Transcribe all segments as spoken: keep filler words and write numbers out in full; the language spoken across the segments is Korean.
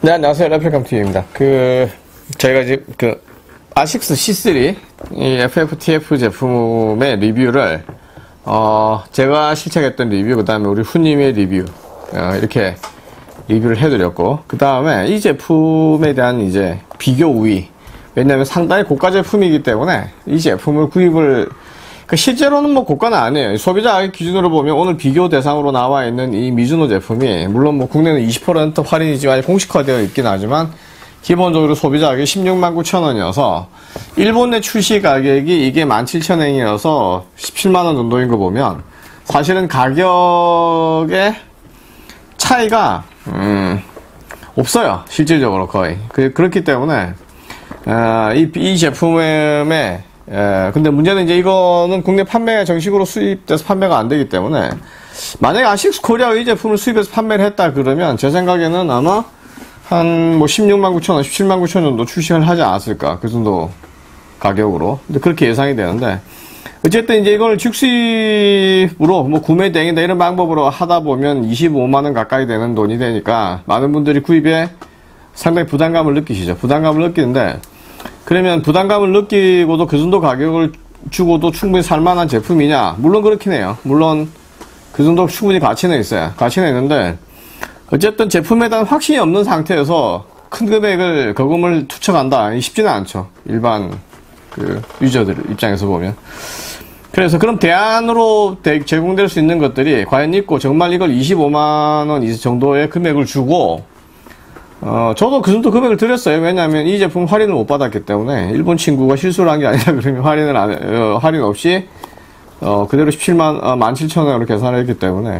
네, 안녕하세요. 레플리캄티비입니다. 그, 저희가 지금 그, 아식스 씨 쓰리, 이 에프에프티에프 제품의 리뷰를, 어, 제가 실착했던 리뷰, 그 다음에 우리 후님의 리뷰, 어, 이렇게 리뷰를 해드렸고, 그 다음에 이 제품에 대한 이제 비교 우위. 왜냐면 상당히 고가 제품이기 때문에 이 제품을 구입을, 그 실제로는 뭐 고가는 아니에요. 소비자 기준으로 보면 오늘 비교 대상으로 나와 있는 이 미즈노 제품이, 물론 뭐 국내는 이십 퍼센트 할인이지만 공식화되어 있긴 하지만, 기본적으로 소비자 가격이 십육만 구천 원이어서, 일본 내 출시 가격이 이게 만 칠천 엔이어서 십칠만 원 정도인 거 보면, 사실은 가격의 차이가, 음, 없어요. 실질적으로 거의. 그, 그렇기 때문에, 어, 이, 이 제품의, 에, 근데 문제는 이제 이거는 국내 판매 정식으로 수입돼서 판매가 안 되기 때문에, 만약에 아식스 코리아 이 제품을 수입해서 판매를 했다 그러면, 제 생각에는 아마, 한, 뭐, 십육만 구천 원, 십칠만 구천 원 정도 출시를 하지 않았을까. 그 정도 가격으로. 근데 그렇게 예상이 되는데, 어쨌든 이제 이걸 즉시로, 뭐, 구매 대행이다 이런 방법으로 하다 보면 이십오만 원 가까이 되는 돈이 되니까, 많은 분들이 구입에 상당히 부담감을 느끼시죠. 부담감을 느끼는데, 그러면 부담감을 느끼고도 그 정도 가격을 주고도 충분히 살만한 제품이냐? 물론 그렇긴 해요. 물론, 그 정도 충분히 가치는 있어요. 가치는 있는데, 어쨌든 제품에 대한 확신이 없는 상태에서 큰 금액을, 거금을 투척한다. 쉽지는 않죠. 일반, 그, 유저들 입장에서 보면. 그래서 그럼 대안으로 대, 제공될 수 있는 것들이 과연 있고, 정말 이걸 이십오만 원 정도의 금액을 주고, 어, 저도 그 정도 금액을 드렸어요. 왜냐하면 이 제품 할인을 못 받았기 때문에, 일본 친구가 실수를 한 게 아니라 그러면 할인을 안, 어, 할인 없이, 어, 그대로 십칠만, 어, 만 칠천 원으로 계산을 했기 때문에.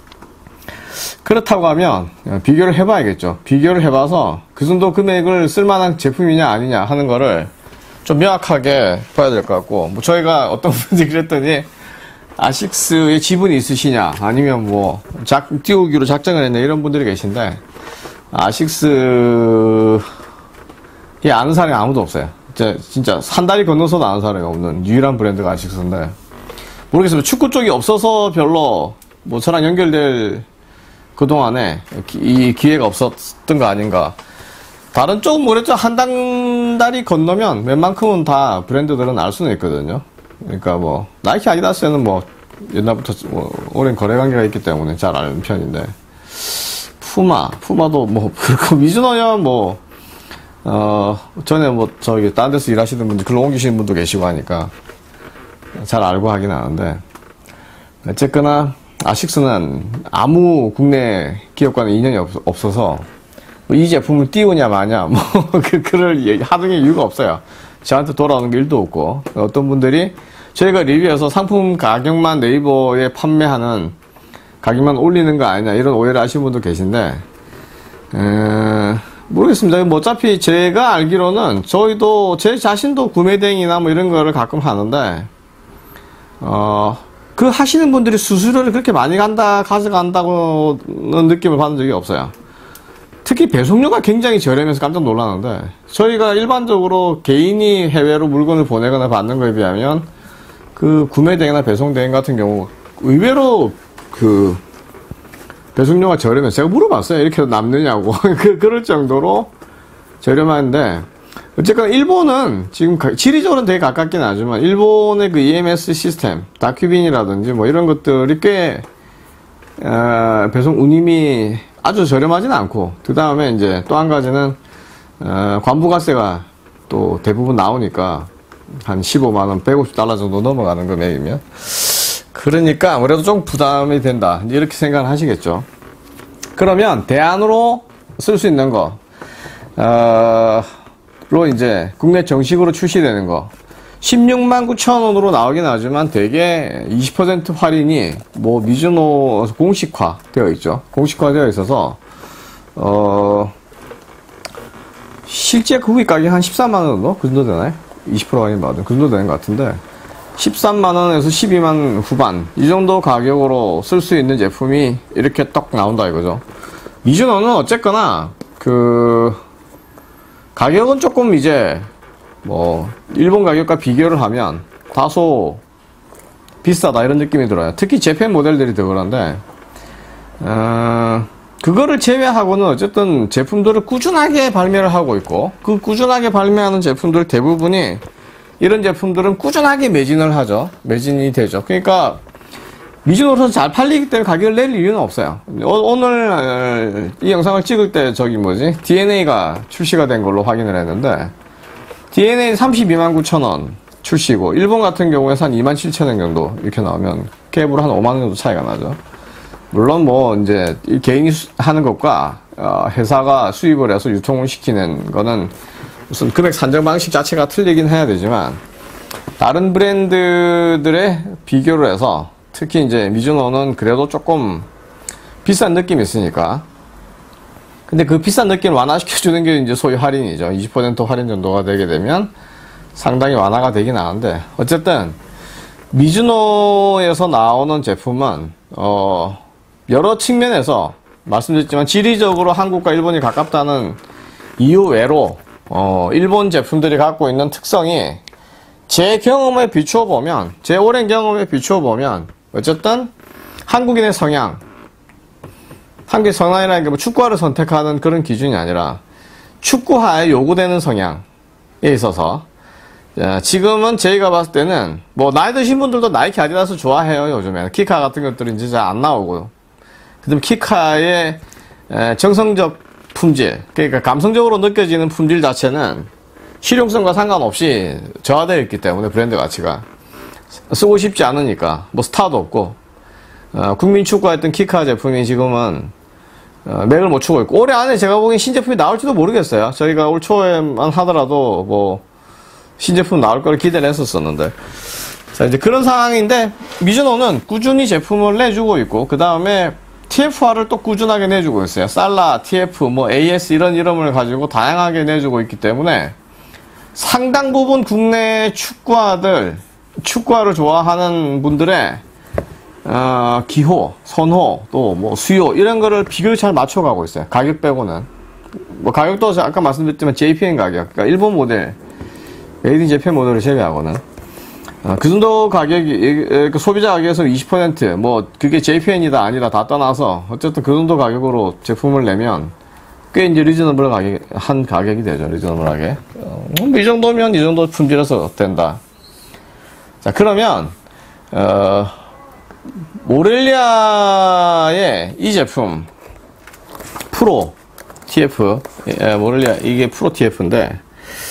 그렇다고 하면, 비교를 해봐야겠죠. 비교를 해봐서, 그 정도 금액을 쓸만한 제품이냐 아니냐 하는 거를 좀 명확하게 봐야 될 것 같고, 뭐, 저희가 어떤 분들이 그랬더니, 아식스에 지분이 있으시냐, 아니면 뭐, 작, 띄우기로 작정을 했냐, 이런 분들이 계신데, 아식스, 이 아는 사람이 아무도 없어요. 진짜, 진짜, 한 달이 건너서도 아는 사람이 없는 유일한 브랜드가 아식스인데, 모르겠어요. 축구 쪽이 없어서 별로, 뭐, 저랑 연결될, 그동안에, 이 기회가 없었던 거 아닌가. 다른 쪽은 모르겠죠. 한 달, 달이 건너면 웬만큼은 다 브랜드들은 알 수는 있거든요. 그러니까 뭐, 나이키 아디다스에는 뭐, 옛날부터 뭐, 오랜 거래 관계가 있기 때문에 잘 아는 편인데, 푸마, 푸마도 뭐, 그렇고, 미즈노야 뭐, 어, 전에 뭐, 저기, 딴 데서 일하시는 분들, 글로 옮기시는 분도 계시고 하니까, 잘 알고 하긴 하는데, 어쨌거나, 아식스는 아무 국내 기업과는 인연이 없, 없어서, 뭐 이 제품을 띄우냐 마냐, 뭐, 그, 그럴 하등의 이유가 없어요. 저한테 돌아오는 게 일도 없고, 어떤 분들이 저희가 리뷰해서 상품 가격만 네이버에 판매하는 가격만 올리는 거 아니냐, 이런 오해를 하시는 분도 계신데, 에, 모르겠습니다. 뭐 어차피 제가 알기로는 저희도, 제 자신도 구매 대행이나 뭐 이런 거를 가끔 하는데, 어, 그 하시는 분들이 수수료를 그렇게 많이 간다, 가져간다고는 느낌을 받은 적이 없어요. 특히 배송료가 굉장히 저렴해서 깜짝 놀랐는데, 저희가 일반적으로 개인이 해외로 물건을 보내거나 받는 거에 비하면, 그 구매대행이나 배송대행 같은 경우, 의외로 그, 배송료가 저렴해서 제가 물어봤어요. 이렇게 남느냐고. 그, 그럴 정도로 저렴한데, 어쨌거나 일본은 지금 지리적으로는 되게 가깝긴 하지만 일본의 그 이엠에스 시스템, 다큐빈이라든지 뭐 이런 것들이 꽤 어, 배송 운임이 아주 저렴하진 않고, 그 다음에 이제 또 한 가지는 어, 관부가세가 또 대부분 나오니까 한 십오만 원, 백오십 달러 정도 넘어가는 금액이면, 그러니까 아무래도 좀 부담이 된다, 이렇게 생각을 하시겠죠. 그러면 대안으로 쓸 수 있는 거, 어, 로 이제 국내 정식으로 출시되는 거, 십육만 구천 원으로 나오긴 하지만 대개 이십 퍼센트 할인이 뭐 미즈노 공식화 되어 있죠. 공식화 되어 있어서 어 실제 구입 가격 한 십삼만 원 정도? 그 정도 되나요? 이십 퍼센트 할인 받은 그 정도 되는 것 같은데, 십삼만 원에서 십이만 원 후반 이 정도 가격으로 쓸 수 있는 제품이 이렇게 딱 나온다 이거죠. 미즈노는 어쨌거나 그 가격은 조금 이제 뭐 일본 가격과 비교를 하면 다소 비싸다 이런 느낌이 들어요. 특히 재팬 모델들이 더 그런데, 어, 그거를 제외하고는 어쨌든 제품들을 꾸준하게 발매를 하고 있고, 그 꾸준하게 발매하는 제품들 대부분이 이런 제품들은 꾸준하게 매진을 하죠. 매진이 되죠. 그러니까 미즈노로서 잘 팔리기 때문에 가격을 낼 이유는 없어요. 오늘 이 영상을 찍을 때 저기 뭐지? 디엔에이가 출시가 된 걸로 확인을 했는데, 디엔에이 삼십이만 구천 원 출시고, 일본 같은 경우에서 한 이만 칠천 원 정도 이렇게 나오면 갭으로 한 오만 원 정도 차이가 나죠. 물론 뭐 이제 개인이 하는 것과 회사가 수입을 해서 유통을 시키는 거는 무슨 금액 산정 방식 자체가 틀리긴 해야 되지만, 다른 브랜드들의 비교를 해서 특히 이제 미즈노는 그래도 조금 비싼 느낌이 있으니까. 근데 그 비싼 느낌을 완화시켜주는 게 이제 소위 할인이죠. 이십 퍼센트 할인 정도가 되게 되면 상당히 완화가 되긴 하는데, 어쨌든 미즈노에서 나오는 제품은 어 여러 측면에서 말씀드렸지만 지리적으로 한국과 일본이 가깝다는 이유 외로 어 일본 제품들이 갖고 있는 특성이 제 경험에 비추어 보면, 제 오랜 경험에 비추어 보면 어쨌든 한국인의 성향, 한국의 성향이라는 게 뭐 축구화를 선택하는 그런 기준이 아니라 축구화에 요구되는 성향에 있어서, 지금은 저희가 봤을 때는 뭐 나이 드신 분들도 나이키 아디다스 좋아해요. 요즘에는 키카 같은 것들은 이제 잘 안 나오고, 그다음 키카의 정성적 품질, 그러니까 감성적으로 느껴지는 품질 자체는 실용성과 상관없이 저하되어 있기 때문에 브랜드 가치가 쓰고 싶지 않으니까, 뭐 스타도 없고, 어, 국민 축구했던 키카 제품이 지금은 어, 맥을 못 추고 있고, 올해 안에 제가 보기엔 신제품이 나올지도 모르겠어요. 저희가 올 초에만 하더라도 뭐 신제품 나올 걸 기대를 했었었는데, 자 이제 그런 상황인데, 미즈노는 꾸준히 제품을 내주고 있고, 그 다음에 티에프알을 또 꾸준하게 내주고 있어요. 살라, 티에프, 뭐 에이에스 이런 이름을 가지고 다양하게 내주고 있기 때문에 상당 부분 국내 축구화들, 축구화를 좋아하는 분들의 어, 기호, 선호, 또 뭐 수요 이런 거를 비교를 잘 맞춰가고 있어요. 가격 빼고는. 뭐 가격도 아까 말씀드렸지만 제이피엔 가격, 그러니까 일본 모델, 메이드 인 재팬 모델을 제외하고는 어, 그 정도 가격이, 그 소비자 가격에서 이십 퍼센트, 뭐 그게 제이피엔이다 아니다 다 떠나서 어쨌든 그 정도 가격으로 제품을 내면 꽤 이제 리즈너블 가격, 한 가격이 되죠. 리즈너블하게. 어, 이 정도면 이 정도 품질에서 된다. 자, 그러면, 어, 모렐리아의 이 제품, 프로 티에프, 예, 모렐리아, 이게 프로 티에프인데,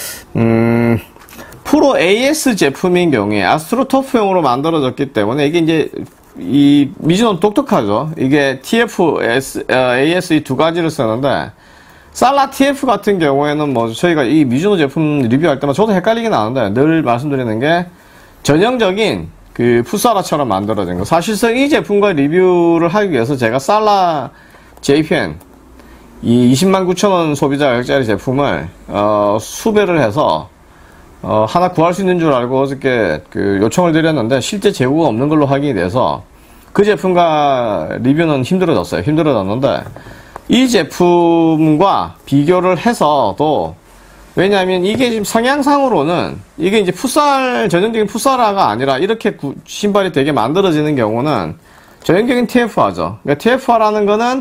음, 프로 에이에스 제품인 경우에 아스트로터프용으로 만들어졌기 때문에 이게 이제 이 미즈노는 독특하죠. 이게 티에프, 에이에스 이 두 가지를 쓰는데, 살라 티에프 같은 경우에는 뭐 저희가 이 미즈노 제품 리뷰할 때마다 저도 헷갈리긴 하는데 늘 말씀드리는 게 전형적인 그 풋사라처럼 만들어진 거. 사실상 이 제품과 리뷰를 하기 위해서 제가 살라 제이피엔 이 이십만 구천 원 소비자 가격짜리 제품을 어 수배를 해서 어 하나 구할 수 있는 줄 알고 어저께 그 요청을 드렸는데 실제 재고가 없는 걸로 확인이 돼서 그 제품과 리뷰는 힘들어졌어요. 힘들어졌는데 이 제품과 비교를 해서도, 왜냐하면 이게 지금 성향상으로는 이게 이제 풋살, 전형적인 풋살화가 아니라 이렇게 구, 신발이 되게 만들어지는 경우는 전형적인 티에프화죠. 그러니까 티에프화라는 거는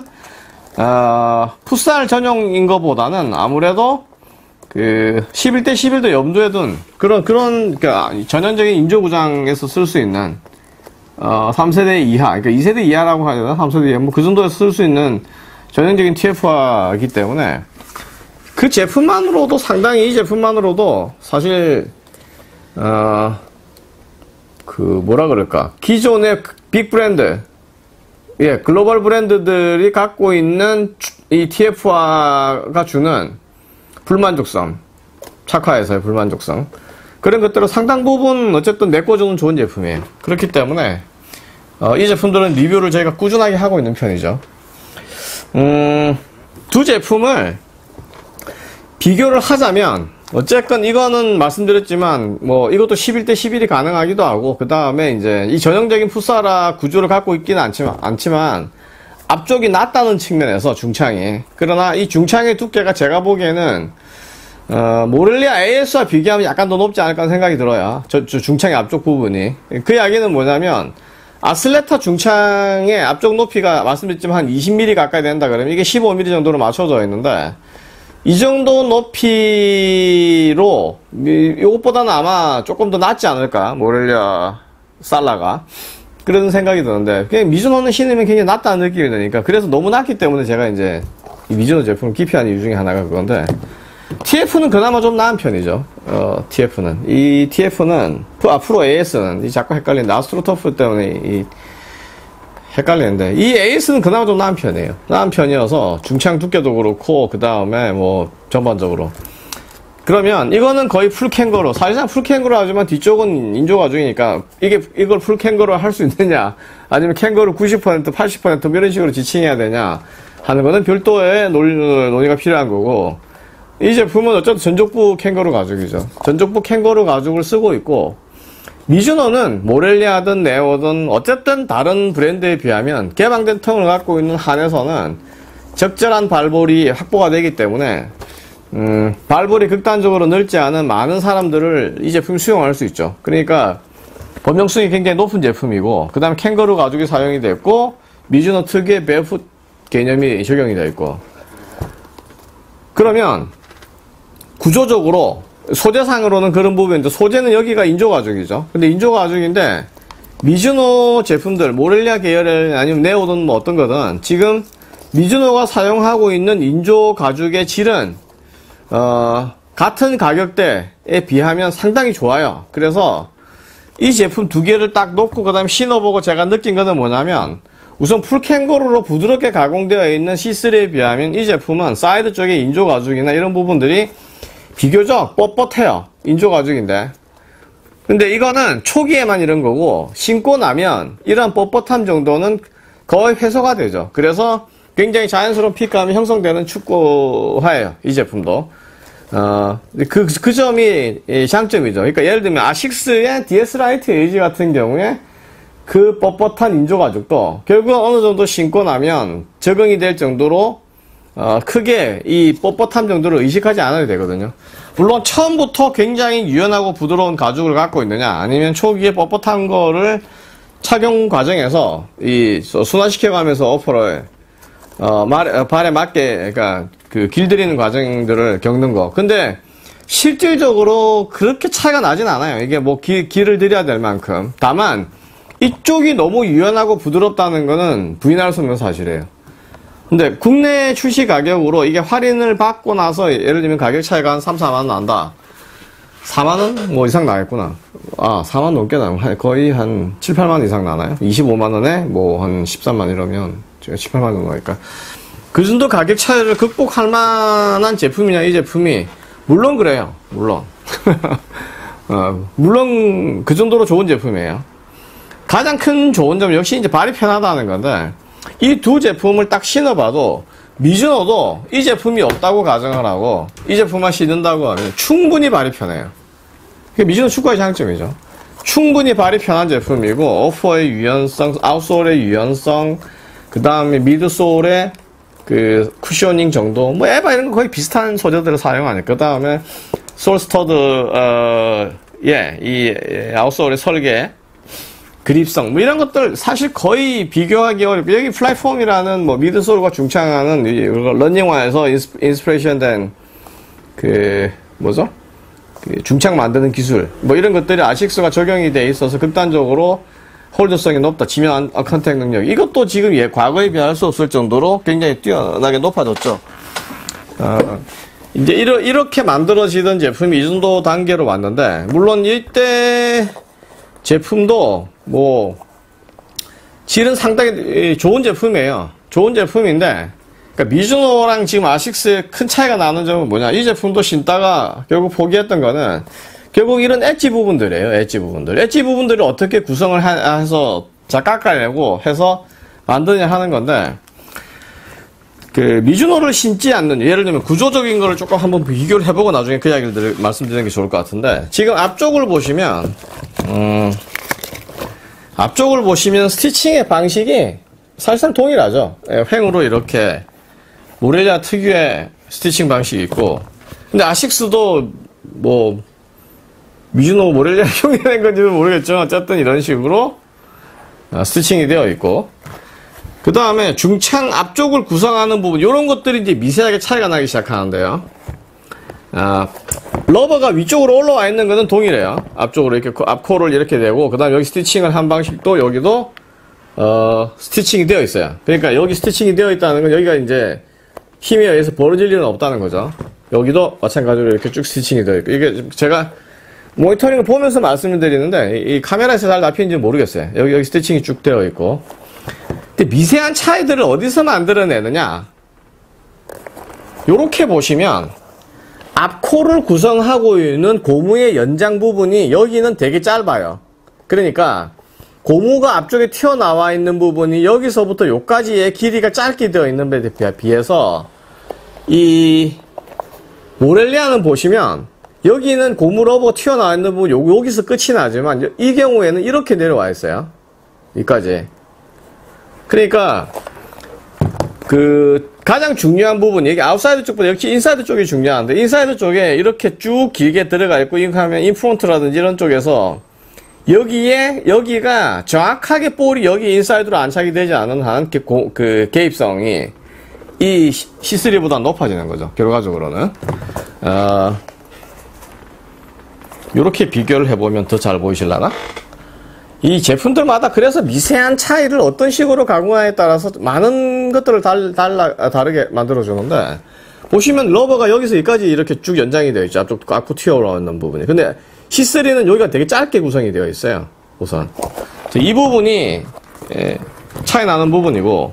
어, 풋살 전용인 것보다는 아무래도 그 십일 대 십일도 염두에 둔 그런 그런 그러니까 전형적인 인조구장에서 쓸 수 있는 어, 삼 세대 이하, 그러니까 이 세대 이하라고 하야 되나? 삼 세대 이하, 뭐 그 정도에서 쓸 수 있는 전형적인 티에프화이기 때문에 그 제품만으로도 상당히, 이 제품만으로도 사실 어, 그 뭐라 그럴까, 기존의 빅 브랜드, 예, 글로벌 브랜드들이 갖고 있는 이 티에프화가 주는 불만족성, 착화에서의 불만족성, 그런 것들은 상당 부분 어쨌든 메꿔주는 좋은 제품이에요. 그렇기 때문에 어, 이 제품들은 리뷰를 저희가 꾸준하게 하고 있는 편이죠. 음, 두 제품을 비교를 하자면 어쨌건 이거는 말씀드렸지만 뭐 이것도 십일 대 십일이 가능하기도 하고, 그 다음에 이제 이 전형적인 풋사라 구조를 갖고 있기는 않지만, 않지만 앞쪽이 낮다는 측면에서 중창이, 그러나 이 중창의 두께가 제가 보기에는 어, 모렐리아 에이에스와 비교하면 약간 더 높지 않을까 하는 생각이 들어요. 저, 저 중창의 앞쪽 부분이. 그 이야기는 뭐냐면 아슬레타 중창의 앞쪽 높이가 말씀드렸지만 한 이십 밀리미터 가까이 된다 그러면 이게 십오 밀리미터 정도로 맞춰져 있는데, 이 정도 높이로 이것보다는 아마 조금 더 낫지 않을까, 모렐리아 살라가. 그런 생각이 드는데, 그냥 미즈노는 신으면 굉장히 낫다는 느낌이 드니까, 그래서 너무 낫기 때문에 제가 이제 이 미즈노 제품을 기피하는 이유 중에 하나가 그건데, 티에프는 그나마 좀 나은 편이죠. 어, 티에프는. 이 티에프는, 앞으로 에이에스는, 이 자꾸 헷갈리는데, 아스트로터프 때문에 이, 헷갈리는데, 이 에이에스는 그나마 좀 나은 편이에요. 나은 편이어서, 중창 두께도 그렇고, 그 다음에 뭐, 전반적으로. 그러면, 이거는 거의 풀캥거루. 사실상 풀캥거루 하지만 뒤쪽은 인조 가죽이니까, 이게, 이걸 풀캥거루 할 수 있느냐, 아니면 캥거루 구십 퍼센트, 팔십 퍼센트 뭐 이런 식으로 지칭해야 되냐, 하는 거는 별도의 논의, 논의가 필요한 거고, 이 제품은 어쨌든 전족부 캥거루 가죽이죠. 전족부 캥거루 가죽을 쓰고 있고, 미즈노는 모렐리아든 네오든 어쨌든 다른 브랜드에 비하면 개방된 텅을 갖고 있는 한에서는 적절한 발볼이 확보가 되기 때문에 음, 발볼이 극단적으로 넓지 않은 많은 사람들을 이 제품이 수용할 수 있죠. 그러니까 범용성이 굉장히 높은 제품이고, 그 다음에 캥거루 가죽이 사용이 됐고, 미즈노 특유의 베어풋 개념이 적용이 되어 있고, 그러면 구조적으로 소재상으로는 그런 부분인데, 소재는 여기가 인조 가죽이죠. 근데 인조 가죽인데 미즈노 제품들, 모렐리아 계열의 아니면 네오든 뭐 어떤 거든 지금 미즈노가 사용하고 있는 인조 가죽의 질은 어, 같은 가격대에 비하면 상당히 좋아요. 그래서 이 제품 두 개를 딱 놓고 그 다음에 신어보고 제가 느낀 거는 뭐냐면, 우선 풀캥거루로 부드럽게 가공되어 있는 씨 쓰리에 비하면 이 제품은 사이드 쪽에 인조 가죽이나 이런 부분들이 비교적 뻣뻣해요. 인조 가죽인데. 근데 이거는 초기에만 이런 거고, 신고 나면 이런 뻣뻣함 정도는 거의 해소가 되죠. 그래서 굉장히 자연스러운 핏감이 형성되는 축구화예요. 이 제품도. 어, 그, 그 점이 장점이죠. 그러니까 예를 들면 아식스의 디에스 라이트 에이지 같은 경우에 그 뻣뻣한 인조 가죽도 결국 어느 정도 신고 나면 적응이 될 정도로 어, 크게 이 뻣뻣함 정도를 의식하지 않아도 되거든요. 물론 처음부터 굉장히 유연하고 부드러운 가죽을 갖고 있느냐, 아니면 초기에 뻣뻣한 거를 착용 과정에서 이 순환시켜가면서 어퍼를 어, 말, 어, 발에 맞게, 그러니까 그 길들이는 과정들을 겪는 거. 근데 실질적으로 그렇게 차이가 나진 않아요. 이게 뭐 기, 길을 들여야 될 만큼. 다만 이쪽이 너무 유연하고 부드럽다는 거는 부인할 수 없는 사실이에요. 근데 국내 출시 가격으로 이게 할인을 받고 나서 예를 들면 가격 차이가 한 삼, 사만 원 난다. 사만 원? 뭐 이상 나겠구나. 아, 사만 원 넘게 나면 거의 한 칠, 팔만 원 이상 나나요? 이십오만 원에 뭐 한 십삼만 이러면 제가 칠, 팔만 원 정도 나니까. 그 정도 가격 차이를 극복할 만한 제품이냐, 이 제품이. 물론 그래요. 물론. 어, 물론 그 정도로 좋은 제품이에요. 가장 큰 좋은 점은 역시 이제 발이 편하다는 건데, 이 두 제품을 딱 신어봐도 미즈노도 이 제품이 없다고 가정을 하고 이 제품만 신는다고 하면 충분히 발이 편해요. 그게 미즈노 축구의 장점이죠. 충분히 발이 편한 제품이고, 오퍼의 유연성, 아웃솔의 유연성, 그 다음에 미드솔의 그 쿠셔닝 정도, 뭐 에바 이런 거 거의 비슷한 소재들을 사용하니까. 그 다음에 솔스터드 어, 예, 이 아웃솔의 설계, 그립성, 뭐 이런 것들 사실 거의 비교하기 어렵고, 여기 플랫폼이라는 뭐 미드솔과 중창하는 런닝화에서 인스피레이션 된 그 뭐죠? 그 중창 만드는 기술, 뭐 이런 것들이 아식스가 적용이 돼 있어서 극단적으로 홀더성이 높다, 지면 컨택 능력, 이것도 지금 예, 과거에 비할 수 없을 정도로 굉장히 뛰어나게 높아졌죠. 어, 이제 이러, 이렇게 만들어지던 제품이 이 정도 단계로 왔는데, 물론 이때 제품도 뭐 질은 상당히 좋은 제품이에요. 좋은 제품인데, 그러니까 미즈노랑 지금 아식스의 큰 차이가 나는 점은 뭐냐, 이 제품도 신다가 결국 포기했던 거는 결국 이런 엣지 부분들이에요. 엣지 부분들. 엣지 부분들을 어떻게 구성을 하, 해서 자 깎아내고 해서 만드냐 하는 건데, 그 미즈노를 신지 않는, 예를 들면 구조적인 거를 조금 한번 비교를 해보고 나중에 그 이야기를 말씀드리는 게 좋을 것 같은데, 지금 앞쪽을 보시면 음, 앞쪽을 보시면 스티칭의 방식이 사실상 동일하죠. 예, 횡으로 이렇게 모렐리아 특유의 스티칭 방식이 있고, 근데 아식스도 뭐 미즈노 모렐리아 흉내낸 건지는 모르겠지만 어쨌든 이런 식으로 어, 스티칭이 되어 있고, 그 다음에 중창 앞쪽을 구성하는 부분, 이런 것들이 이제 미세하게 차이가 나기 시작하는데요. 아, 러버가 위쪽으로 올라와 있는 것은 동일해요. 앞쪽으로 이렇게 앞코를 이렇게 되고, 그 다음 여기 스티칭을 한 방식도 여기도 어, 스티칭이 되어 있어요. 그러니까 여기 스티칭이 되어 있다는 건 여기가 이제 힘에 의해서 벌어질 일은 없다는 거죠. 여기도 마찬가지로 이렇게 쭉 스티칭이 되어 있고, 이게 제가 모니터링을 보면서 말씀을 드리는데 이 카메라에서 잘 잡히는지 모르겠어요. 여기 여기 스티칭이 쭉 되어 있고. 근데 미세한 차이들을 어디서 만들어내느냐? 요렇게 보시면 앞코를 구성하고 있는 고무의 연장 부분이 여기는 되게 짧아요. 그러니까 고무가 앞쪽에 튀어나와 있는 부분이 여기서부터 여기까지의 길이가 짧게 되어 있는 데 비해서 이 모렐리아는 보시면 여기는 고무 러버가 튀어나와 있는 부분 여기서 끝이 나지만 이 경우에는 이렇게 내려와 있어요. 여기까지. 그러니까 그 가장 중요한 부분이 여기 아웃사이드 쪽보다 역시 인사이드 쪽이 중요한데, 인사이드 쪽에 이렇게 쭉 길게 들어가 있고, 하면 인프론트라든지 이런 쪽에서 여기에 여기가 정확하게 볼이 여기 인사이드로 안착이 되지 않은 한 그, 그 개입성이 이 씨 쓰리보다 높아지는 거죠. 결과적으로는 어, 이렇게 비교를 해보면 더 잘 보이실라나? 이 제품들마다 그래서 미세한 차이를 어떤 식으로 가공하에 따라서 많은 것들을 달, 달라, 다르게 만들어주는데, 보시면 러버가 여기서 여기까지 이렇게 쭉 연장이 되어 있죠. 앞쪽 앞코 튀어 올라오는 부분이. 근데 씨 쓰리는 여기가 되게 짧게 구성이 되어 있어요. 우선 이 부분이 예, 차이 나는 부분이고,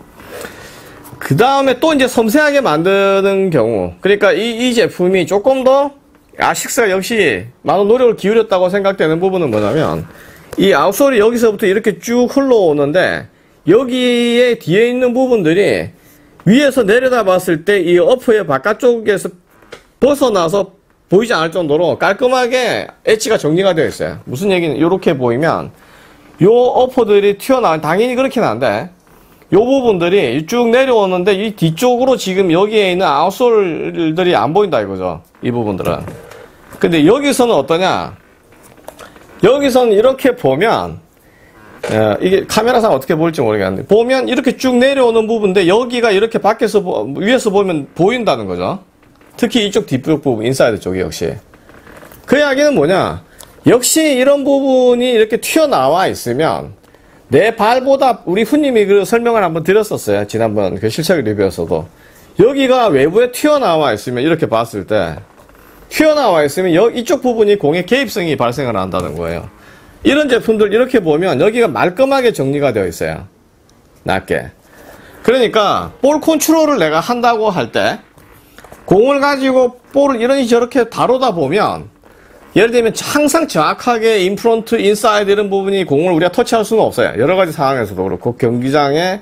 그 다음에 또 이제 섬세하게 만드는 경우, 그러니까 이, 이 제품이 조금 더 아식스가 역시 많은 노력을 기울였다고 생각되는 부분은 뭐냐면, 이 아웃솔이 여기서부터 이렇게 쭉 흘러오는데 여기에 뒤에 있는 부분들이 위에서 내려다 봤을 때 이 어퍼의 바깥쪽에서 벗어나서 보이지 않을 정도로 깔끔하게 엣지가 정리가 되어 있어요. 무슨 얘기는, 이렇게 보이면 요 어퍼들이 튀어나와, 당연히 그렇긴 한데 요 부분들이 쭉 내려오는데 이 뒤쪽으로 지금 여기에 있는 아웃솔들이 안 보인다 이거죠. 이 부분들은. 근데 여기서는 어떠냐, 여기서는 이렇게 보면, 어, 이게 카메라상 어떻게 보일지 모르겠는데, 보면 이렇게 쭉 내려오는 부분인데, 여기가 이렇게 밖에서, 보, 위에서 보면 보인다는 거죠. 특히 이쪽 뒷쪽 부분, 인사이드 쪽이 역시. 그 이야기는 뭐냐, 역시 이런 부분이 이렇게 튀어나와 있으면, 내 발보다, 우리 후님이 그 설명을 한번 드렸었어요. 지난번 그 실착 리뷰에서도. 여기가 외부에 튀어나와 있으면, 이렇게 봤을 때, 튀어나와 있으면 여, 이쪽 부분이 공의 개입성이 발생을 한다는 거예요. 이런 제품들 이렇게 보면 여기가 말끔하게 정리가 되어 있어요. 낮게. 그러니까 볼 컨트롤을 내가 한다고 할 때 공을 가지고 볼을 이런지 저렇게 다루다 보면, 예를 들면 항상 정확하게 인프론트, 인사이드 이런 부분이 공을 우리가 터치할 수는 없어요. 여러 가지 상황에서도 그렇고, 경기장의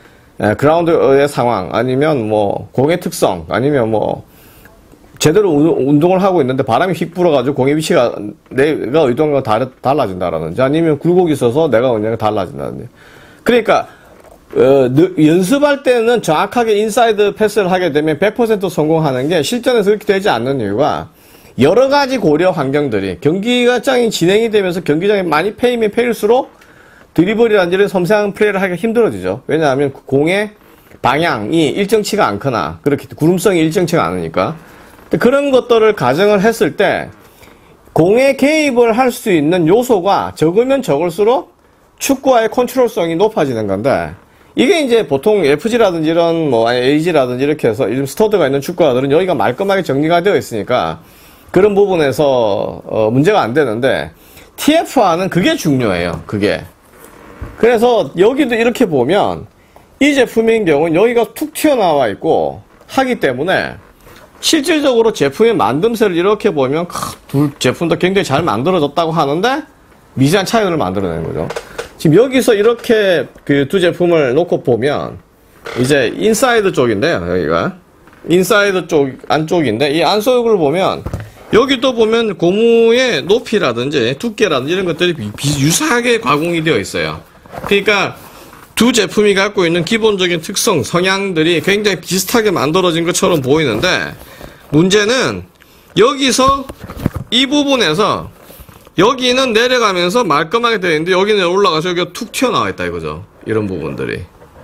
그라운드의 상황, 아니면 뭐 공의 특성, 아니면 뭐 제대로 운동을 하고 있는데 바람이 휙 불어가지고 공의 위치가 내가 의도한 거 달라진다라든지, 아니면 굴곡이 있어서 내가 의도한 거 달라진다든지. 그러니까 어, 연습할 때는 정확하게 인사이드 패스를 하게 되면 백 퍼센트 성공하는 게 실전에서 그렇게 되지 않는 이유가, 여러 가지 고려 환경들이 경기장이 진행이 되면서 경기장에 많이 패이면 패일수록 드리블이라든지 이런 섬세한 플레이를 하기가 힘들어지죠. 왜냐하면 공의 방향이 일정치가 않거나, 그렇게 구름성이 일정치가 않으니까. 그런 것들을 가정을 했을 때 공에 개입을 할 수 있는 요소가 적으면 적을수록 축구와의 컨트롤성이 높아지는 건데, 이게 이제 보통 에프지라든지 이런 뭐 에이지라든지 이렇게 해서 요즘 스터드가 있는 축구화들은 여기가 말끔하게 정리가 되어 있으니까 그런 부분에서 어 문제가 안 되는데, 티에프화는 그게 중요해요. 그게. 그래서 여기도 이렇게 보면 이 제품인 경우는 여기가 툭 튀어나와 있고 하기 때문에, 실질적으로 제품의 만듦새를 이렇게 보면 둘 제품도 굉장히 잘 만들어졌다고 하는데 미세한 차이를 만들어내는 거죠. 지금 여기서 이렇게 그 두 제품을 놓고 보면 이제 인사이드 쪽인데요. 여기가 인사이드 쪽 안쪽인데, 이 안쪽을 보면 여기도 보면 고무의 높이라든지 두께라든지 이런 것들이 유사하게 가공이 되어 있어요. 그러니까 두 제품이 갖고 있는 기본적인 특성, 성향들이 굉장히 비슷하게 만들어진 것처럼 보이는데, 문제는 여기서 이 부분에서 여기는 내려가면서 말끔하게 되어 있는데 여기는 올라가서 여기가 툭 튀어나와 있다 이거죠. 이런 부분들이.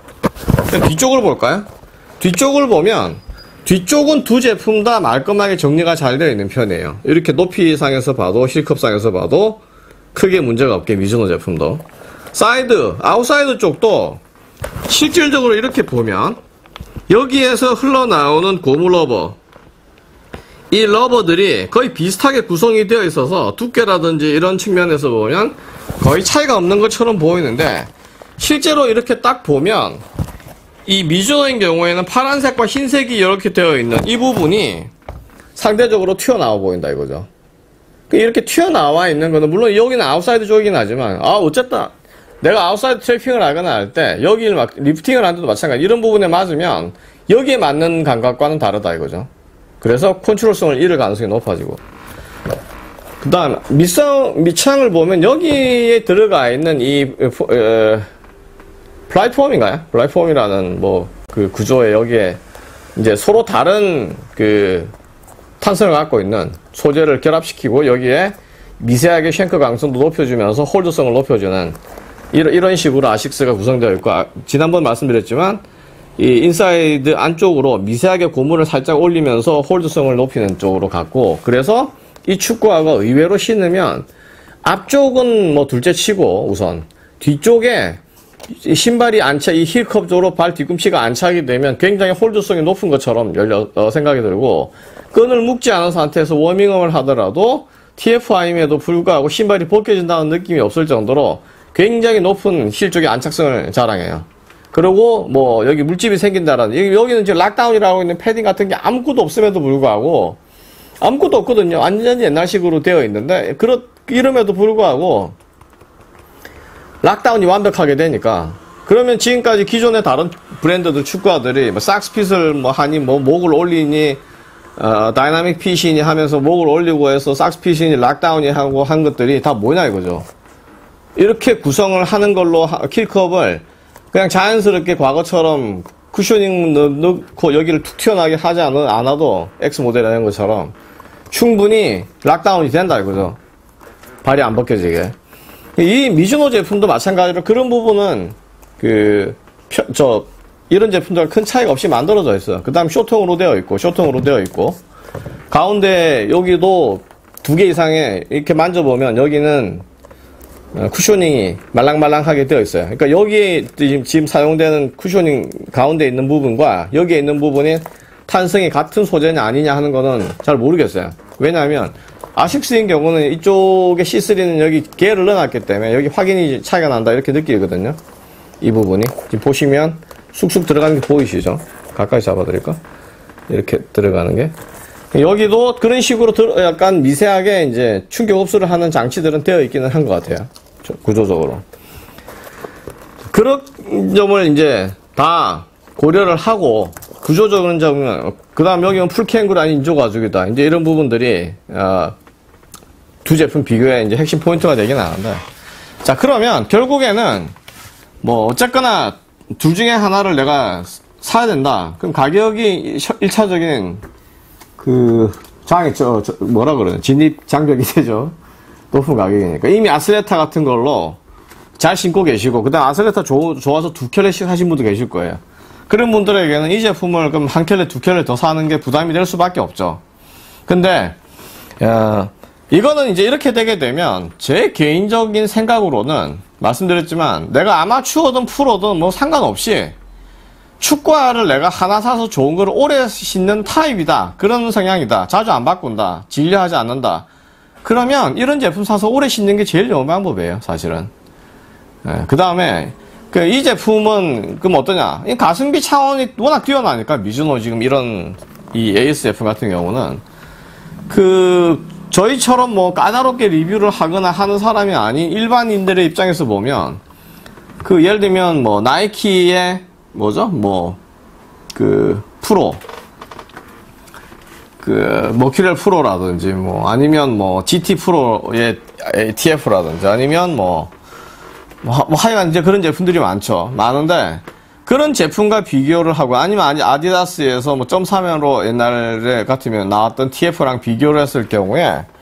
뒤쪽을 볼까요? 뒤쪽을 보면 뒤쪽은 두 제품 다 말끔하게 정리가 잘 되어 있는 편이에요. 이렇게 높이상에서 봐도 힐컵상에서 봐도 크게 문제가 없게 미즈노 제품도. 사이드, 아웃사이드 쪽도 실질적으로 이렇게 보면 여기에서 흘러나오는 고무 러버, 이 러버들이 거의 비슷하게 구성이 되어 있어서 두께라든지 이런 측면에서 보면 거의 차이가 없는 것처럼 보이는데 실제로 이렇게 딱 보면 이 미즈노인 경우에는 파란색과 흰색이 이렇게 되어 있는 이 부분이 상대적으로 튀어나와 보인다 이거죠. 이렇게 튀어나와 있는 거는 물론 여기는 아웃사이드 쪽이긴 하지만 아 어쨌든 내가 아웃사이드 트래핑을 하거나 할 때 여기를 막 리프팅을 할 때도 마찬가지 이런 부분에 맞으면 여기에 맞는 감각과는 다르다 이거죠. 그래서 컨트롤성을 잃을 가능성이 높아지고, 그 다음 밑상, 밑창을 보면 여기에 들어가 있는 이 어, 플랫폼인가요? 플랫폼이라는 뭐 그 구조에 여기에 이제 서로 다른 그 탄성을 갖고 있는 소재를 결합시키고 여기에 미세하게 쉔크 강성도 높여주면서 홀드성을 높여주는 이런, 이런 식으로 아식스가 구성되어 있고, 아, 지난번 말씀드렸지만 이 인사이드 안쪽으로 미세하게 고무를 살짝 올리면서 홀드성을 높이는 쪽으로 갔고, 그래서 이 축구화가 의외로 신으면 앞쪽은 뭐 둘째 치고 우선 뒤쪽에 신발이 안 차, 이 힐컵 쪽으로 발 뒤꿈치가 안 차게 되면 굉장히 홀드성이 높은 것처럼 열려, 어, 생각이 들고, 끈을 묶지 않은 상태에서 워밍업을 하더라도 티에프아이임에도 불구하고 신발이 벗겨진다는 느낌이 없을 정도로 굉장히 높은 힐 쪽의 안착성을 자랑해요. 그리고 뭐 여기 물집이 생긴다라는, 여기는 지금 락다운이라고 있는 패딩 같은 게 아무것도 없음에도 불구하고, 아무것도 없거든요. 완전히 옛날식으로 되어 있는데 그렇 이름에도 불구하고 락다운이 완벽하게 되니까, 그러면 지금까지 기존의 다른 브랜드들 축구화들이 뭐 삭스핏을 뭐 하니 뭐 목을 올리니 어, 다이나믹 핏이니 하면서 목을 올리고 해서 삭스핏이니 락다운이 하고 한 것들이 다 뭐냐 이거죠. 이렇게 구성을 하는 걸로 킬컵을 그냥 자연스럽게 과거처럼 쿠셔닝 넣고 여기를 툭 튀어나게 하지 않아도 X 모델이라는 것처럼 충분히 락다운이 된다 이거죠. 발이 안 벗겨지게. 이 미즈노 제품도 마찬가지로 그런 부분은 그 저 이런 제품들 큰 차이가 없이 만들어져 있어요. 그 다음 쇼통으로 되어 있고 쇼통으로 되어 있고, 가운데 여기도 두 개 이상의 이렇게 만져보면 여기는 쿠셔닝이 말랑말랑하게 되어 있어요. 그러니까 여기에 지금, 지금 사용되는 쿠셔닝 가운데 있는 부분과 여기에 있는 부분이 탄성이 같은 소재냐 아니냐 하는 거는 잘 모르겠어요. 왜냐하면 아식스인 경우는 이쪽에 씨 쓰리는 여기 개를 넣어놨기 때문에 여기 확연히 차이가 난다 이렇게 느끼거든요. 이 부분이 지금 보시면 쑥쑥 들어가는 게 보이시죠? 가까이 잡아드릴까? 이렇게 들어가는 게. 여기도 그런 식으로 약간 미세하게 이제 충격 흡수를 하는 장치들은 되어 있기는 한 것 같아요. 구조적으로. 그런 점을 이제 다 고려를 하고, 구조적인 점은, 그 다음 여기는 풀캐앵글 아닌 인조 가죽이다. 이제 이런 부분들이, 어, 두 제품 비교의 이제 핵심 포인트가 되긴 하는데. 자, 그러면 결국에는 뭐, 어쨌거나 둘 중에 하나를 내가 사야 된다. 그럼 가격이 일 차적인 그 장애, 저, 저 뭐라 그러냐, 진입 장벽이 되죠. 높은 가격이니까. 이미 아슬레타 같은 걸로 잘 신고 계시고, 그 다음 아슬레타 조, 좋아서 두 켤레씩 하신 분도 계실 거예요. 그런 분들에게는 이 제품을 그럼 한 켤레, 두 켤레 더 사는 게 부담이 될 수밖에 없죠. 근데, 어, 이거는 이제 이렇게 되게 되면 제 개인적인 생각으로는 말씀드렸지만, 내가 아마추어든 프로든 뭐 상관없이 축구화를 내가 하나 사서 좋은 걸 오래 신는 타입이다, 그런 성향이다, 자주 안 바꾼다, 질려하지 않는다, 그러면 이런 제품 사서 오래 신는 게 제일 좋은 방법이에요, 사실은. 예, 그 다음에 그 이 제품은 그럼 어떠냐, 이 가성비 차원이 워낙 뛰어나니까, 미즈노 지금 이런 이 에이에스 제품 같은 경우는 그 저희처럼 뭐 까다롭게 리뷰를 하거나 하는 사람이 아닌 일반인들의 입장에서 보면, 그 예를 들면 뭐 나이키의 뭐죠? 뭐 그 프로, 그 머큐렐 프로라든지 뭐 아니면 뭐 지티 프로의 티에프라든지 아니면 뭐, 뭐, 뭐 하여간 이제 그런 제품들이 많죠. 많은데 그런 제품과 비교를 하고, 아니면 아디다스에서 뭐 점삼으로 옛날에 같으면 나왔던 티에프랑 비교를 했을 경우에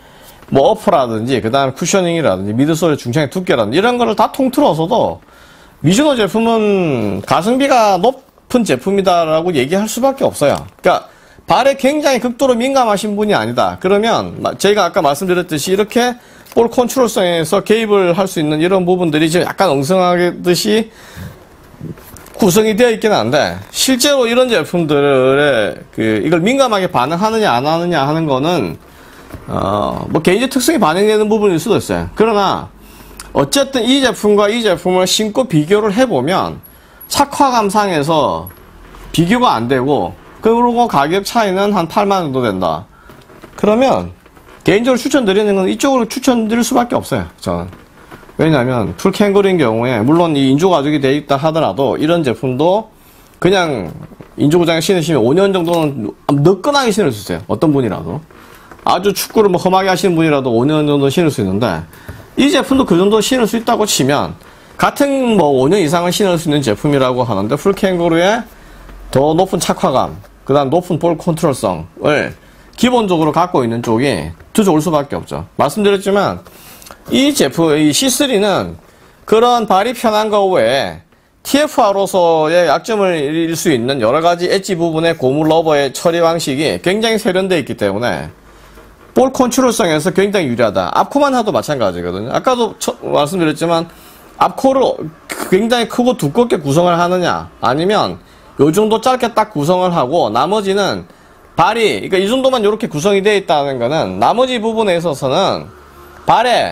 뭐 어퍼라든지 그 다음 쿠셔닝이라든지 미드솔의 중창의 두께라든지 이런 거를 다 통틀어서도 미즈노 제품은 가성비가 높은 제품이다라고 얘기할 수밖에 없어요. 그러니까 발에 굉장히 극도로 민감하신 분이 아니다. 그러면 제가 아까 말씀드렸듯이 이렇게 볼 컨트롤성에서 개입을 할 수 있는 이런 부분들이 지금 약간 엉성하듯이 구성이 되어 있긴 한데 실제로 이런 제품들의 그 이걸 민감하게 반응하느냐 안 하느냐 하는 거는 어 뭐 개인적 특성이 반영되는 부분일 수도 있어요. 그러나 어쨌든 이 제품과 이 제품을 신고 비교를 해보면 착화감상에서 비교가 안 되고 그리고 가격 차이는 한 팔만 원 정도 된다. 그러면 개인적으로 추천드리는 건 이쪽으로 추천드릴 수밖에 없어요. 저는. 왜냐하면 풀캥거루인 경우에 물론 이 인조 가죽이 되어 있다 하더라도 이런 제품도 그냥 인조구장에 신으시면 오 년 정도는 너끈하게 신을 수 있어요. 어떤 분이라도. 아주 축구를 뭐 험하게 하시는 분이라도 오 년 정도 신을 수 있는데 이 제품도 그 정도 신을 수 있다고 치면 같은 뭐 오 년 이상을 신을 수 있는 제품이라고 하는데 풀캥거루의 더 높은 착화감, 그 다음 높은 볼 컨트롤성을 기본적으로 갖고 있는 쪽이 더 좋을 수밖에 없죠. 말씀드렸지만 이 제품, 이 씨 쓰리는 그런 발이 편한 거 외에 티에프알로서의 약점을 잃을 수 있는 여러 가지 엣지 부분의 고무 러버의 처리 방식이 굉장히 세련되어 있기 때문에 볼 컨트롤성에서 굉장히 유리하다. 앞코만 하도 마찬가지거든요. 아까도 처, 말씀드렸지만 앞코를 굉장히 크고 두껍게 구성을 하느냐 아니면 요 정도 짧게 딱 구성을 하고 나머지는 발이 그러니까 이 정도만 이렇게 구성이 되어 있다는 거는 나머지 부분에 있어서는 발에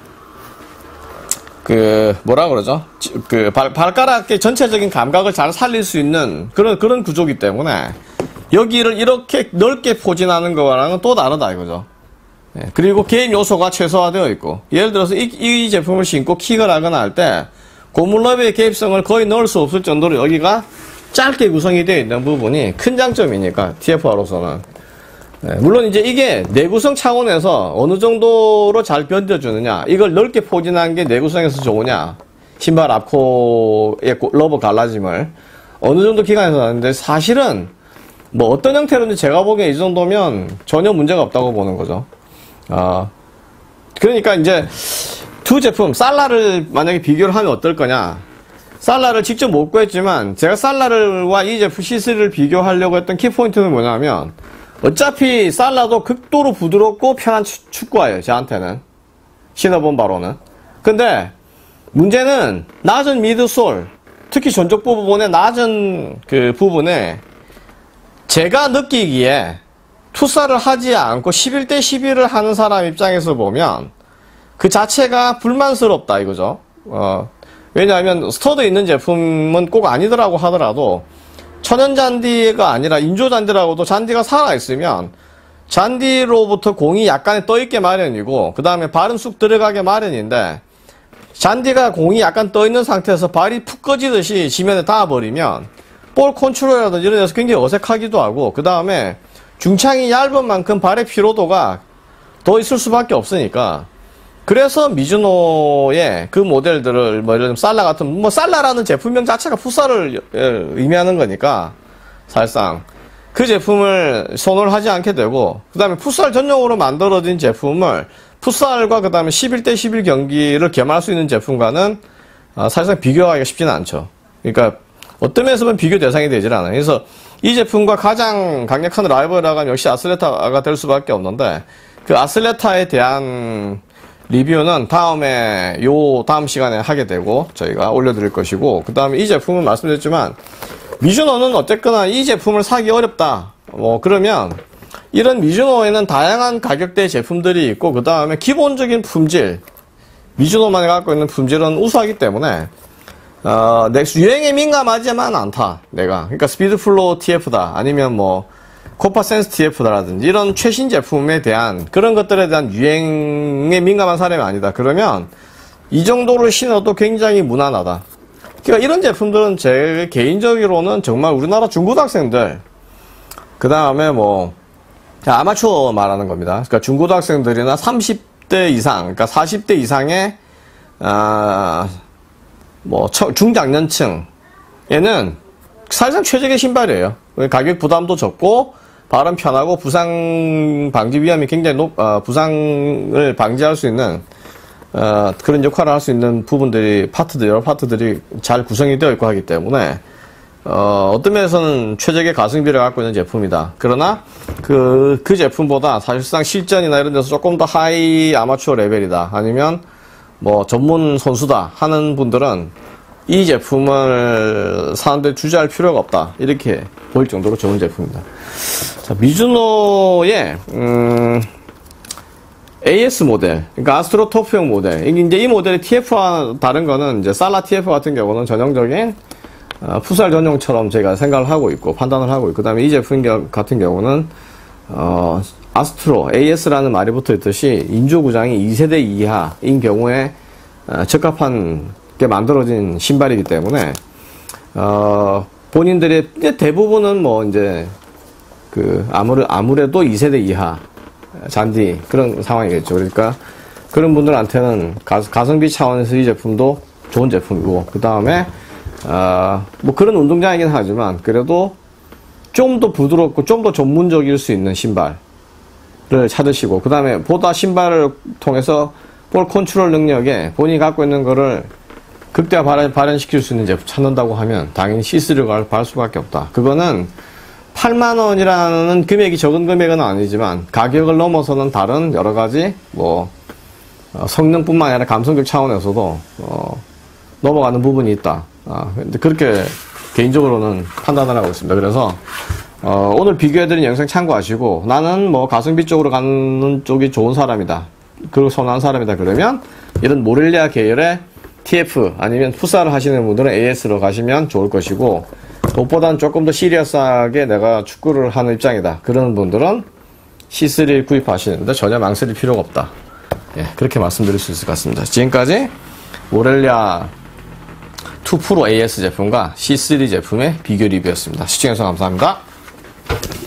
그 뭐라 그러죠? 그 발, 발가락의 전체적인 감각을 잘 살릴 수 있는 그런 그런 구조이기 때문에 여기를 이렇게 넓게 포진하는 거랑은 또 다르다 이거죠. 네, 그리고 개입 요소가 최소화되어 있고 예를 들어서 이, 이 제품을 신고 킥을 하거나 할 때 고무러브의 개입성을 거의 넣을 수 없을 정도로 여기가 짧게 구성이 되어 있는 부분이 큰 장점이니까 티에프알로서는 네, 물론 이제 이게 내구성 차원에서 어느 정도로 잘 견뎌주느냐 이걸 넓게 포진한 게 내구성에서 좋으냐 신발 앞코의 러버 갈라짐을 어느 정도 기간에서 나는데 사실은 뭐 어떤 형태로든지 제가 보기엔 이 정도면 전혀 문제가 없다고 보는 거죠. 아 그러니까 이제 두 제품 살라를 만약에 비교를 하면 어떨 거냐. 살라를 직접 못 구했지만 제가 살라와 이 제품 씨 쓰리를 비교하려고 했던 키포인트는 뭐냐면 어차피 살라도 극도로 부드럽고 편한 축구화예요. 저한테는 신어본 바로는. 근데 문제는 낮은 미드솔 특히 전쪽 부분의 낮은 그 부분에 제가 느끼기에 투사를 하지 않고 십일 대 십일을 하는 사람 입장에서 보면 그 자체가 불만스럽다 이거죠. 어, 왜냐하면 스터드 있는 제품은 꼭 아니더라고 하더라도 천연잔디가 아니라 인조잔디라고도 잔디가 살아있으면 잔디로부터 공이 약간 떠있게 마련이고 그 다음에 발은 쑥 들어가게 마련인데 잔디가 공이 약간 떠있는 상태에서 발이 푹 꺼지듯이 지면에 닿아버리면 볼 컨트롤이라든지 이런 데서 굉장히 어색하기도 하고 그 다음에 중창이 얇은 만큼 발의 피로도가 더 있을 수밖에 없으니까 그래서 미즈노의 그 모델들을 뭐 예를 들면 살라 같은 뭐 살라라는 제품명 자체가 풋살을 의미하는 거니까 사실상 그 제품을 선호를 하지 않게 되고 그 다음에 풋살 전용으로 만들어진 제품을 풋살과 그 다음에 십일 대 십일 경기를 겸할 수 있는 제품과는 사실상 비교하기가 쉽지는 않죠. 그러니까 어떤 면에서 보면 비교 대상이 되질 않아요. 그래서 이 제품과 가장 강력한 라이벌이라고 하면 역시 아슬레타가 될 수밖에 없는데 그 아슬레타에 대한 리뷰는 다음에 요 다음 시간에 하게 되고 저희가 올려드릴 것이고 그 다음에 이 제품은 말씀드렸지만 미즈노는 어쨌거나 이 제품을 사기 어렵다 뭐 그러면 이런 미즈노에는 다양한 가격대의 제품들이 있고 그 다음에 기본적인 품질 미즈노만이 갖고 있는 품질은 우수하기 때문에 어, 유행에 민감하지만 않다 내가 그러니까 스피드플로우 티에프다 아니면 뭐 코파센스 티에프다라든지 이런 최신 제품에 대한 그런 것들에 대한 유행에 민감한 사람이 아니다. 그러면 이 정도로 신어도 굉장히 무난하다. 그러니까 이런 제품들은 제 개인적으로는 정말 우리나라 중고등학생들 그 다음에 뭐 아마추어 말하는 겁니다. 그러니까 중고등학생들이나 삼십 대 이상 그러니까 사십 대 이상의 아, 뭐 중장년층에는 사실상 최적의 신발이에요. 가격 부담도 적고 발음 편하고 부상 방지 위험이 굉장히 높, 어, 부상을 방지할 수 있는 어, 그런 역할을 할 수 있는 부분들이 파트들 여러 파트들이 잘 구성이 되어 있고 하기 때문에 어, 어떤 면에서는 최적의 가성비를 갖고 있는 제품이다. 그러나 그, 그 제품보다 사실상 실전이나 이런 데서 조금 더 하이 아마추어 레벨이다. 아니면 뭐 전문 선수다 하는 분들은 이 제품을 사람들이 주저할 필요가 없다. 이렇게 보일 정도로 좋은 제품입니다. 자, 미즈노의 음, 에이에스 모델, 그러니까 아스트로토프형 모델. 이제 이 모델의 티에프와 다른 거는 이제 살라 티에프 같은 경우는 전형적인 어, 풋살 전용처럼 제가 생각을 하고 있고 판단을 하고 있고, 그 다음에 이 제품 같은 경우는 어, 아스트로 에이에스라는 말이 붙어 있듯이 인조 구장이 이 세대 이하인 경우에 어, 적합한 게 만들어진 신발이기 때문에 어, 본인들의 대부분은 뭐 이제 그 아무래 아무래도 이 세대 이하 잔디 그런 상황이겠죠. 그러니까 그런 분들한테는 가, 가성비 차원에서 이 제품도 좋은 제품이고, 그 다음에 어, 뭐 그런 운동장이긴 하지만 그래도 좀 더 부드럽고 좀 더 전문적일 수 있는 신발을 찾으시고, 그 다음에 보다 신발을 통해서 볼 컨트롤 능력에 본인이 갖고 있는 거를 극대화 발현, 발현시킬 수 있는 제품 찾는다고 하면 당연히 시쓰리를 갈, 갈 수밖에 없다. 그거는 팔만 원이라는 금액이 적은 금액은 아니지만 가격을 넘어서는 다른 여러 가지 뭐 어, 성능뿐만 아니라 감성적 차원에서도 어, 넘어가는 부분이 있다. 아, 근데 그렇게 개인적으로는 판단을 하고 있습니다. 그래서 어, 오늘 비교해드린 영상 참고하시고, 나는 뭐 가성비 쪽으로 가는 쪽이 좋은 사람이다, 그리고 선호한 사람이다 그러면 이런 모렐리아 계열의 티에프 아니면 풋살을 하시는 분들은 에이에스로 가시면 좋을 것이고, 그것보다는 조금 더 시리어스하게 내가 축구를 하는 입장이다 그런 분들은 씨쓰리를 구입하시는데 전혀 망설일 필요가 없다. 예, 그렇게 말씀드릴 수 있을 것 같습니다. 지금까지 모렐리아 투 프로 에이에스 제품과 씨쓰리 제품의 비교 리뷰였습니다. 시청해주셔서 감사합니다.